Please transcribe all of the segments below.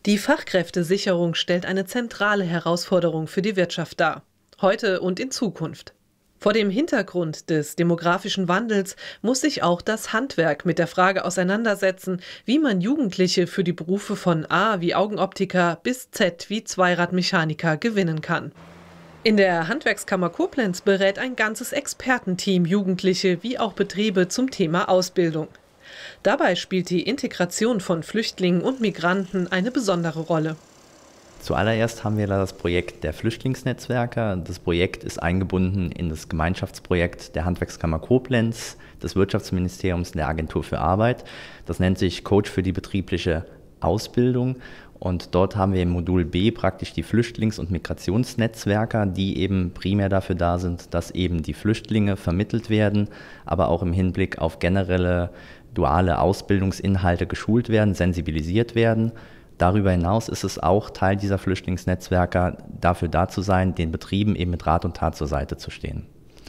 Die Fachkräftesicherung stellt eine zentrale Herausforderung für die Wirtschaft dar, heute und in Zukunft. Vor dem Hintergrund des demografischen Wandels muss sich auch das Handwerk mit der Frage auseinandersetzen, wie man Jugendliche für die Berufe von A wie Augenoptiker bis Z wie Zweiradmechaniker gewinnen kann. In der Handwerkskammer Koblenz berät ein ganzes Expertenteam Jugendliche wie auch Betriebe zum Thema Ausbildung. Dabei spielt die Integration von Flüchtlingen und Migranten eine besondere Rolle. Zuallererst haben wir da das Projekt der Flüchtlingsnetzwerke. Das Projekt ist eingebunden in das Gemeinschaftsprojekt der Handwerkskammer Koblenz, des Wirtschaftsministeriums und der Agentur für Arbeit. Das nennt sich Coach für die betriebliche Ausbildung. Und dort haben wir im Modul B praktisch die Flüchtlings- und Migrationsnetzwerker, die eben primär dafür da sind, dass eben die Flüchtlinge vermittelt werden, aber auch im Hinblick auf generelle duale Ausbildungsinhalte geschult werden, sensibilisiert werden. Darüber hinaus ist es auch Teil dieser Flüchtlingsnetzwerker, dafür da zu sein, den Betrieben eben mit Rat und Tat zur Seite zu stehen.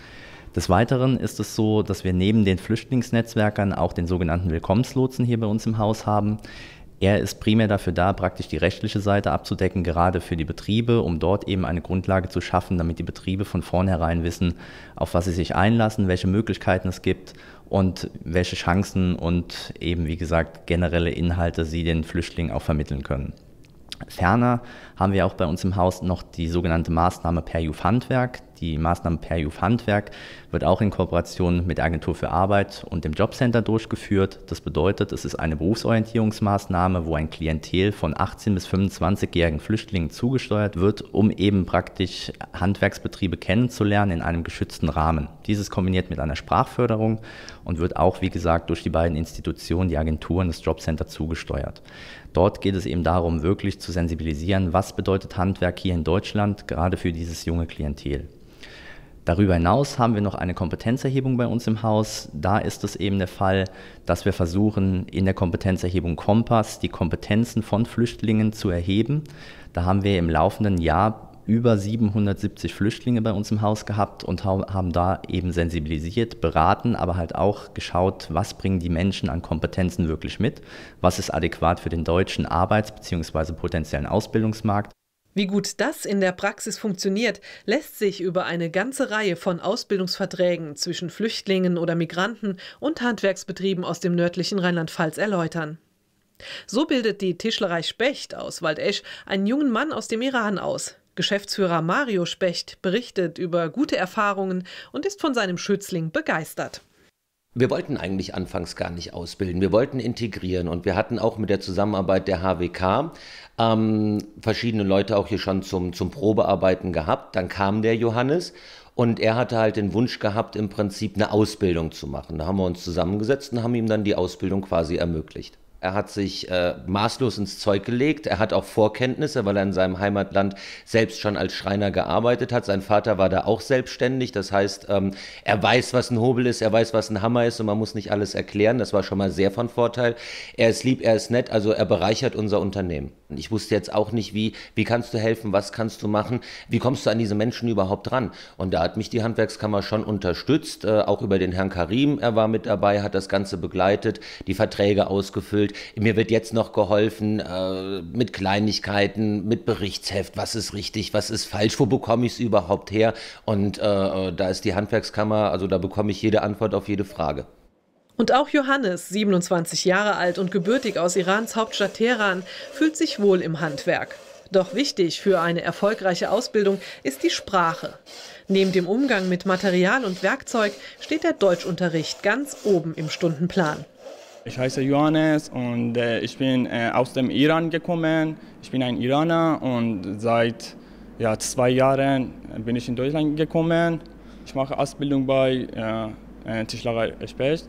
Des Weiteren ist es so, dass wir neben den Flüchtlingsnetzwerkern auch den sogenannten Willkommenslotsen hier bei uns im Haus haben. Er ist primär dafür da, praktisch die rechtliche Seite abzudecken, gerade für die Betriebe, um dort eben eine Grundlage zu schaffen, damit die Betriebe von vornherein wissen, auf was sie sich einlassen, welche Möglichkeiten es gibt und welche Chancen und eben, wie gesagt, generelle Inhalte sie den Flüchtlingen auch vermitteln können. Ferner haben wir auch bei uns im Haus noch die sogenannte Maßnahme Per Juf Handwerk. Die Maßnahme Per Juf Handwerk wird auch in Kooperation mit der Agentur für Arbeit und dem Jobcenter durchgeführt. Das bedeutet, es ist eine Berufsorientierungsmaßnahme, wo ein Klientel von 18- bis 25-jährigen Flüchtlingen zugesteuert wird, um eben praktisch Handwerksbetriebe kennenzulernen in einem geschützten Rahmen. Dieses kombiniert mit einer Sprachförderung und wird auch, wie gesagt, durch die beiden Institutionen, die Agentur und das Jobcenter zugesteuert. Dort geht es eben darum, wirklich zu sensibilisieren, was bedeutet Handwerk hier in Deutschland, gerade für dieses junge Klientel. Darüber hinaus haben wir noch eine Kompetenzerhebung bei uns im Haus. Da ist es eben der Fall, dass wir versuchen, in der Kompetenzerhebung Kompass die Kompetenzen von Flüchtlingen zu erheben. Da haben wir im laufenden Jahr über 770 Flüchtlinge bei uns im Haus gehabt und haben da eben sensibilisiert, beraten, aber halt auch geschaut, was bringen die Menschen an Kompetenzen wirklich mit, was ist adäquat für den deutschen Arbeits- bzw. potenziellen Ausbildungsmarkt. Wie gut das in der Praxis funktioniert, lässt sich über eine ganze Reihe von Ausbildungsverträgen zwischen Flüchtlingen oder Migranten und Handwerksbetrieben aus dem nördlichen Rheinland-Pfalz erläutern. So bildet die Tischlerei Specht aus Waldesch einen jungen Mann aus dem Iran aus. Geschäftsführer Mario Specht berichtet über gute Erfahrungen und ist von seinem Schützling begeistert. Wir wollten eigentlich anfangs gar nicht ausbilden, wir wollten integrieren und wir hatten auch mit der Zusammenarbeit der HWK verschiedene Leute auch hier schon zum Probearbeiten gehabt. Dann kam der Johannes und er hatte halt den Wunsch gehabt, im Prinzip eine Ausbildung zu machen. Da haben wir uns zusammengesetzt und haben ihm dann die Ausbildung quasi ermöglicht. Er hat sich maßlos ins Zeug gelegt. Er hat auch Vorkenntnisse, weil er in seinem Heimatland selbst schon als Schreiner gearbeitet hat. Sein Vater war da auch selbstständig. Das heißt, er weiß, was ein Hobel ist, er weiß, was ein Hammer ist und man muss nicht alles erklären. Das war schon mal sehr von Vorteil. Er ist lieb, er ist nett, also er bereichert unser Unternehmen. Ich wusste jetzt auch nicht, wie kannst du helfen, was kannst du machen, wie kommst du an diese Menschen überhaupt ran? Und da hat mich die Handwerkskammer schon unterstützt, auch über den Herrn Karim. Er war mit dabei, hat das Ganze begleitet, die Verträge ausgefüllt. Mir wird jetzt noch geholfen mit Kleinigkeiten, mit Berichtsheft, was ist richtig, was ist falsch, wo bekomme ich es überhaupt her? Und da ist die Handwerkskammer, also da bekomme ich jede Antwort auf jede Frage. Und auch Johannes, 27 Jahre alt und gebürtig aus Irans Hauptstadt Teheran, fühlt sich wohl im Handwerk. Doch wichtig für eine erfolgreiche Ausbildung ist die Sprache. Neben dem Umgang mit Material und Werkzeug steht der Deutschunterricht ganz oben im Stundenplan. Ich heiße Johannes und ich bin aus dem Iran gekommen. Ich bin ein Iraner und seit 2 Jahren bin ich in Deutschland gekommen. Ich mache Ausbildung bei Tischlerei Specht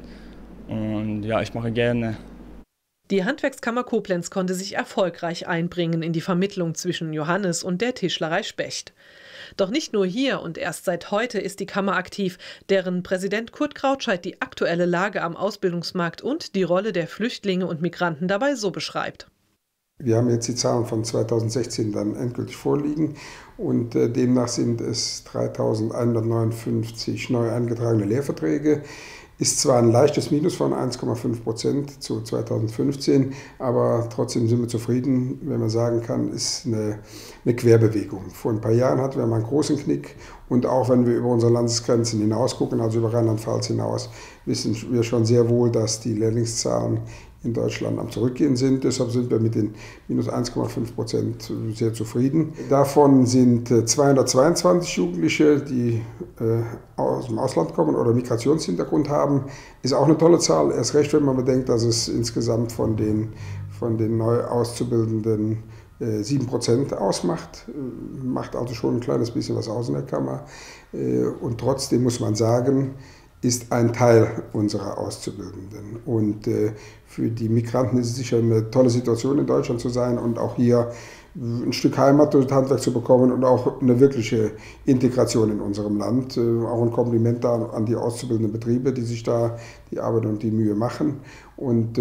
und ich mache gerne. Die Handwerkskammer Koblenz konnte sich erfolgreich einbringen in die Vermittlung zwischen Johannes und der Tischlerei Specht. Doch nicht nur hier und erst seit heute ist die Kammer aktiv, deren Präsident Kurt Krautscheid die aktuelle Lage am Ausbildungsmarkt und die Rolle der Flüchtlinge und Migranten dabei so beschreibt. Wir haben jetzt die Zahlen von 2016 dann endgültig vorliegen und demnach sind es 3.159 neu eingetragene Lehrverträge Ist zwar ein leichtes Minus von 1,5% zu 2015, aber trotzdem sind wir zufrieden, wenn man sagen kann, ist eine Querbewegung. Vor ein paar Jahren hatten wir mal einen großen Knick und auch wenn wir über unsere Landesgrenzen hinaus gucken, also über Rheinland-Pfalz hinaus, wissen wir schon sehr wohl, dass die Lehrlingszahlen in Deutschland am Zurückgehen sind. Deshalb sind wir mit den minus 1,5% sehr zufrieden. Davon sind 222 Jugendliche, die aus dem Ausland kommen oder Migrationshintergrund haben. Ist auch eine tolle Zahl, erst recht, wenn man bedenkt, dass es insgesamt von den neu Auszubildenden 7% ausmacht. Macht also schon ein kleines bisschen was aus in der Kammer. Und trotzdem muss man sagen, ist ein Teil unserer Auszubildenden. Und für die Migranten ist es sicher eine tolle Situation, in Deutschland zu sein und auch hier ein Stück Heimat durch das Handwerk zu bekommen und auch eine wirkliche Integration in unserem Land. Auch ein Kompliment da an die auszubildenden Betriebe, die sich da die Arbeit und die Mühe machen. Und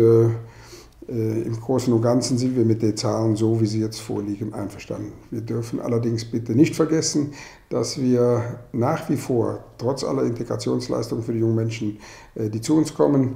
im Großen und Ganzen sind wir mit den Zahlen, so wie sie jetzt vorliegen, einverstanden. Wir dürfen allerdings bitte nicht vergessen, dass wir nach wie vor, trotz aller Integrationsleistungen für die jungen Menschen, die zu uns kommen,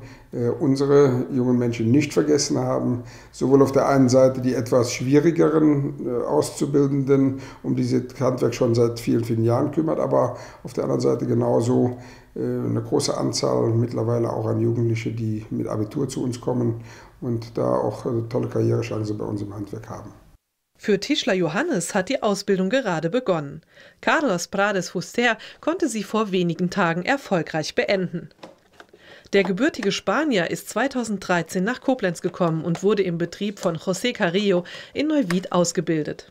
unsere jungen Menschen nicht vergessen haben. Sowohl auf der einen Seite die etwas schwierigeren Auszubildenden, um die sich das Handwerk schon seit vielen, vielen Jahren kümmert, aber auf der anderen Seite genauso eine große Anzahl mittlerweile auch an Jugendlichen, die mit Abitur zu uns kommen und da auch eine tolle Karrierechance bei uns im Handwerk haben. Für Tischler Johannes hat die Ausbildung gerade begonnen. Carlos Prades Fuster konnte sie vor wenigen Tagen erfolgreich beenden. Der gebürtige Spanier ist 2013 nach Koblenz gekommen und wurde im Betrieb von José Carrillo in Neuwied ausgebildet.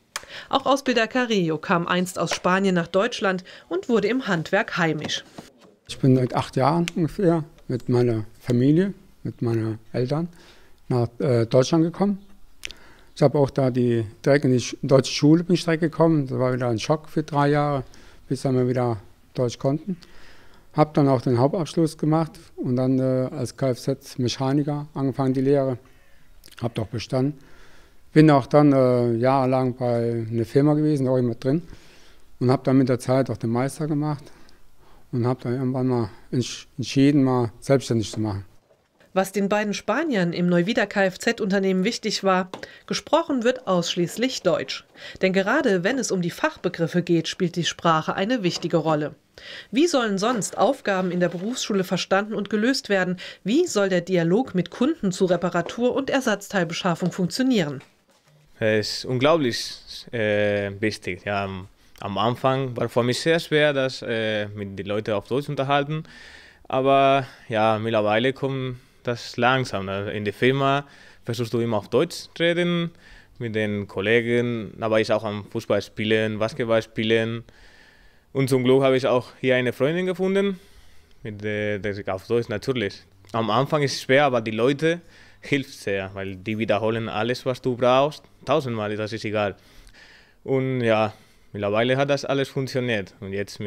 Auch Ausbilder Carrillo kam einst aus Spanien nach Deutschland und wurde im Handwerk heimisch. Ich bin seit 8 Jahren ungefähr mit meiner Familie, mit meinen Eltern nach Deutschland gekommen. Ich habe auch da direkt in die deutsche Schule bin ich direkt gekommen. Das war wieder ein Schock für 3 Jahre, bis wir wieder Deutsch konnten. Habe dann auch den Hauptabschluss gemacht und dann als Kfz-Mechaniker angefangen die Lehre. Habe doch bestanden. Bin auch dann jahrelang bei einer Firma gewesen, auch immer drin. Und habe dann mit der Zeit auch den Meister gemacht. Und habe dann irgendwann mal entschieden, mal selbstständig zu machen. Was den beiden Spaniern im Neuwieder Kfz-Unternehmen wichtig war, gesprochen wird ausschließlich Deutsch. Denn gerade wenn es um die Fachbegriffe geht, spielt die Sprache eine wichtige Rolle. Wie sollen sonst Aufgaben in der Berufsschule verstanden und gelöst werden? Wie soll der Dialog mit Kunden zu Reparatur- und Ersatzteilbeschaffung funktionieren? Es ist unglaublich wichtig. Ja, am Anfang war für mich sehr schwer, das mit den Leuten auf Deutsch zu unterhalten. Aber ja, mittlerweile kommt das langsam. In der Firma versuchst du immer auf Deutsch zu reden mit den Kollegen, aber ich auch am Fußball spielen, Basketball spielen. Und zum Glück habe ich auch hier eine Freundin gefunden, mit der ich auf Deutsch natürlich. Am Anfang ist es schwer, aber die Leute helfen sehr, weil die wiederholen alles, was du brauchst, 1000-mal, das ist egal. Und ja, mittlerweile hat das alles funktioniert. Und jetzt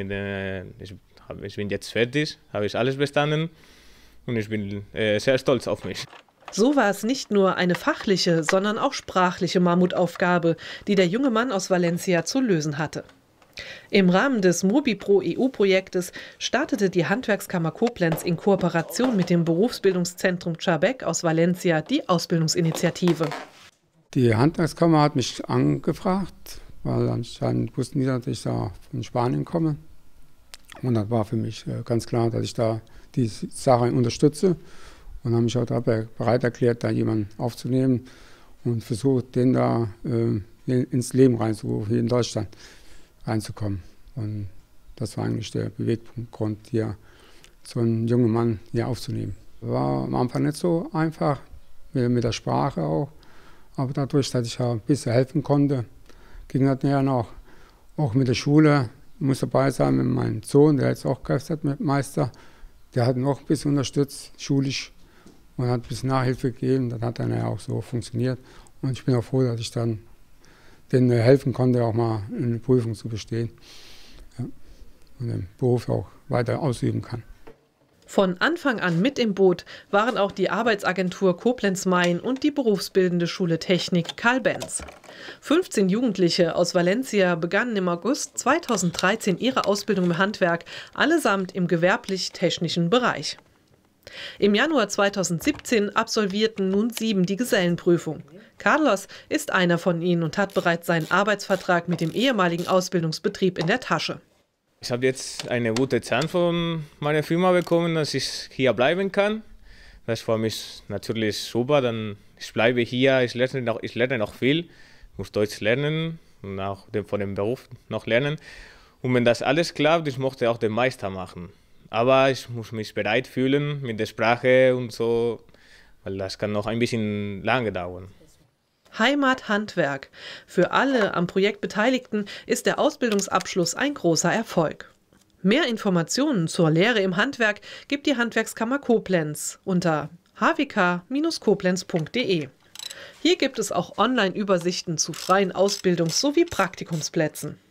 ich bin jetzt fertig, habe ich alles bestanden und ich bin sehr stolz auf mich. So war es nicht nur eine fachliche, sondern auch sprachliche Mammutaufgabe, die der junge Mann aus Valencia zu lösen hatte. Im Rahmen des MobiPro EU-Projektes startete die Handwerkskammer Koblenz in Kooperation mit dem Berufsbildungszentrum Chabek aus Valencia die Ausbildungsinitiative. Die Handwerkskammer hat mich angefragt, weil anscheinend wussten die, dass ich da von Spanien komme. Und das war für mich ganz klar, dass ich da die Sache unterstütze und habe mich auch bereit erklärt, da jemanden aufzunehmen und versucht, den da ins Leben reinzurufen, hier in Deutschland reinzukommen. Und das war eigentlich der Beweggrund, hier so einen jungen Mann hier aufzunehmen. War am Anfang nicht so einfach, mit der Sprache auch, aber dadurch, dass ich ja ein bisschen helfen konnte, ging das näher noch. Auch mit der Schule muss dabei sein mit meinem Sohn, der ist auch Kfz-Meister. Der hat noch ein bisschen unterstützt, schulisch, und hat ein bisschen Nachhilfe gegeben. Das hat dann ja auch so funktioniert. Und ich bin auch froh, dass ich dann denen helfen konnte, auch mal eine Prüfung zu bestehen. Ja. Und den Beruf auch weiter ausüben kann. Von Anfang an mit im Boot waren auch die Arbeitsagentur Koblenz-Main und die berufsbildende Schule Technik Karl Benz. 15 Jugendliche aus Valencia begannen im August 2013 ihre Ausbildung im Handwerk, allesamt im gewerblich-technischen Bereich. Im Januar 2017 absolvierten nun 7 die Gesellenprüfung. Carlos ist einer von ihnen und hat bereits seinen Arbeitsvertrag mit dem ehemaligen Ausbildungsbetrieb in der Tasche. Ich habe jetzt eine gute Chance von meiner Firma bekommen, dass ich hier bleiben kann. Das ist für mich natürlich super. Dann ich bleibe hier, ich lerne noch viel, ich muss Deutsch lernen und auch von dem Beruf noch lernen. Und wenn das alles klappt, ich möchte auch den Meister machen. Aber ich muss mich bereit fühlen mit der Sprache und so, weil das kann noch ein bisschen lange dauern. Heimathandwerk. Für alle am Projekt Beteiligten ist der Ausbildungsabschluss ein großer Erfolg. Mehr Informationen zur Lehre im Handwerk gibt die Handwerkskammer Koblenz unter hwk-koblenz.de. Hier gibt es auch Online-Übersichten zu freien Ausbildungs- sowie Praktikumsplätzen.